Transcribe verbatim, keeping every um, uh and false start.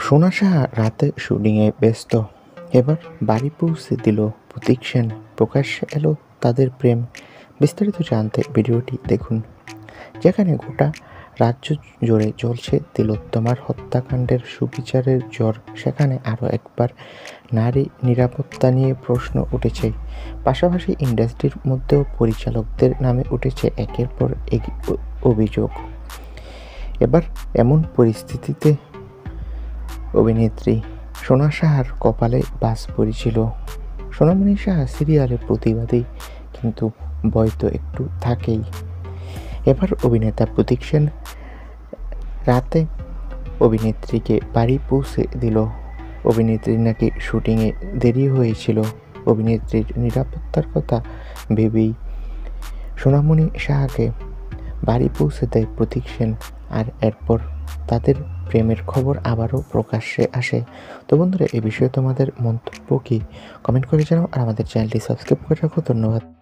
সোনা সাহা রাতে শুটিংয়ে ব্যস্ত, এবার বাড়ি পৌঁছে দিল প্রতীক সেন। প্রকাশ্যে এলো তাদের প্রেম। বিস্তারিত জানতে ভিডিওটি দেখুন, যেখানে গোটা রাজ্য জুড়ে চলছে তিলোত্তমার হত্যাকাণ্ডের সুবিচারের ঝড়, সেখানে আরও একবার নারী নিরাপত্তা নিয়ে প্রশ্ন উঠেছে। পাশাপাশি ইন্ডাস্ট্রির মধ্যেও পরিচালকদের নামে উঠেছে একের পর এক অভিযোগ। এবার এমন পরিস্থিতিতে অভিনেত্রী সোনা সাহার কপালে বাজ পড়েছিল। সোনামণি সাহা সিরিয়ালে প্রতিবাদী, কিন্তু ভয় তো একটু থাকেই। এবার অভিনেতা প্রতীক সেন রাতে অভিনেত্রীকে বাড়ি পৌঁছে দিল। অভিনেত্রীর নাকি শুটিংয়ে দেরি হয়েছিল। অভিনেত্রীর নিরাপত্তার কথা ভেবেই সোনামণি সাহাকে বাড়ি পৌঁছে দেয় প্রতীক সেন। আর এরপর তাদের প্রেমের খবর আবারও প্রকাশ্যে আসে। তো বন্ধুরা, এই বিষয়ে তোমাদের মন্তব্য কি? কমেন্ট করে জানাও, আর আমাদের চ্যানেলটি সাবস্ক্রাইব করে রাখো। ধন্যবাদ।